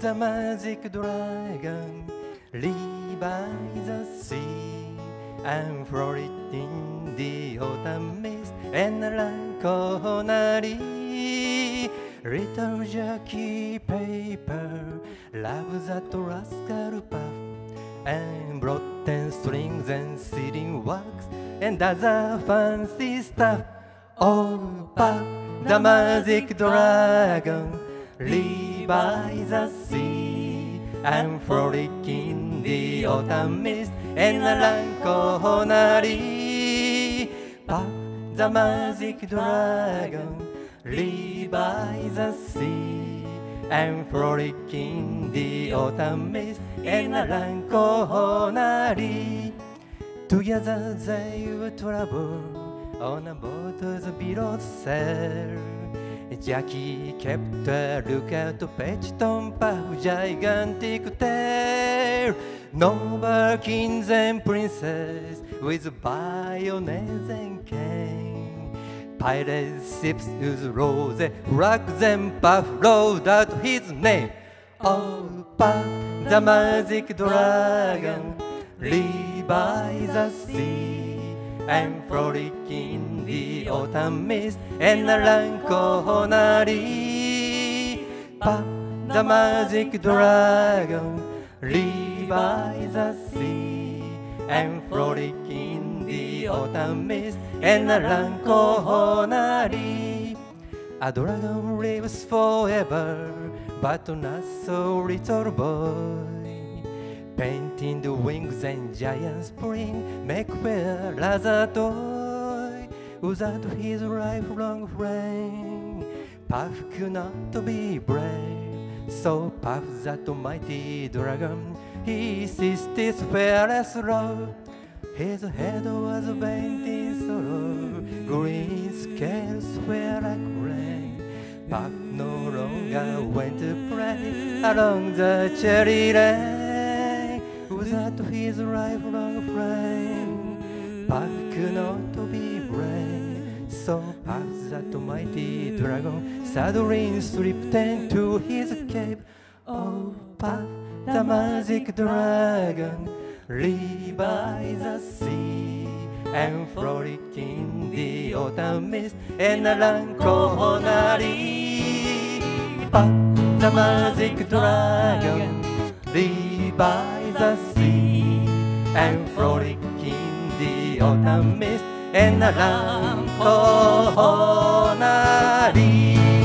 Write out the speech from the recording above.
the magic dragon, live by the sea, and floating in the autumn mist, and melancholy. Little jerky paper, love that rascal puff, and broken strings and sealing wax, and other fancy stuff. Oh, Puff, the magic dragon, live by the sea, and frolic in the autumn mist, and melancholy. Puff, the magic dragon, live by the sea, and frolic in the autumn mist, and melancholy. Together they would travel on a boat the below sail. Jackie kept a lookout to fetch Tom Puff's gigantic tail. Noble kings and princes with bayonets and cane, pirate ships whose rows flags and Puff rode out his name. Oh, Puff, the magic dragon, live by the sea, and frolic in the autumn mist, and melancholy. Puff, the magic dragon, live by the sea, and frolic in the autumn mist, and melancholy. A dragon lives forever, but not so little boy. Painting the wings and giant spring, make fair as a toy. Without his lifelong friend, Puff could not be brave. So Puff, that mighty dragon, he seized his fearless love. His head was bent in sorrow, green scales were like rain. Puff no longer went to play along the cherry lane. Without his lifelong friend, Puff could not be brave. So Puff, that mighty dragon, sadly slipped into his cave. Oh, Puff, the magic dragon, live by the sea, and frolic in the autumn mist, and melancholy. Puff, the magic dragon, live by the sea, and frolic in the autumn mist, and melancholy.